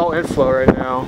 no inflow right now.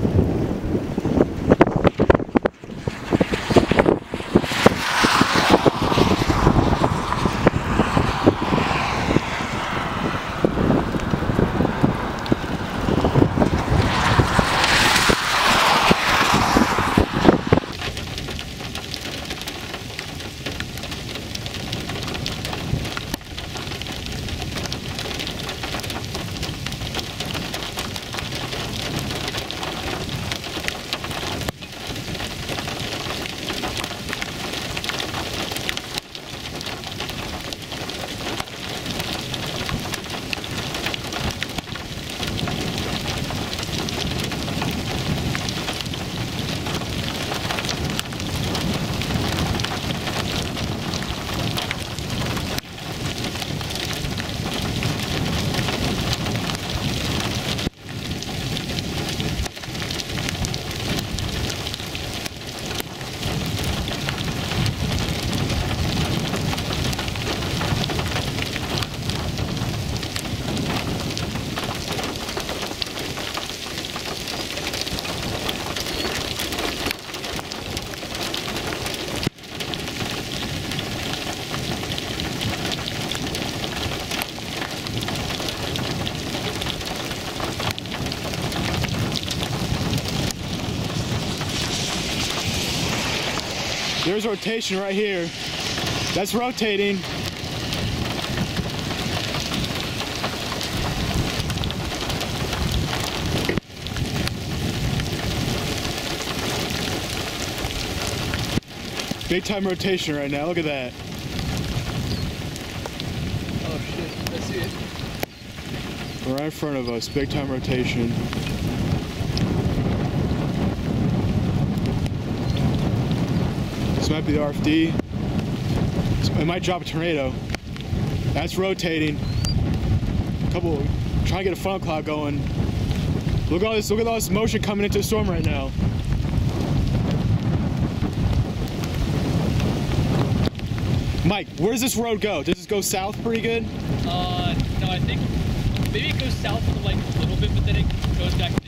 There's rotation right here. That's rotating. Big time rotation right now, look at that. Oh shit, I see it. Right in front of us, big time rotation. This might be the RFD. It might drop a tornado. That's rotating. Trying to get a funnel cloud going. Look at all this motion coming into the storm right now. Mike, where does this road go? Does this go south pretty good? No, I think maybe it goes south for like a little bit, but then it goes back to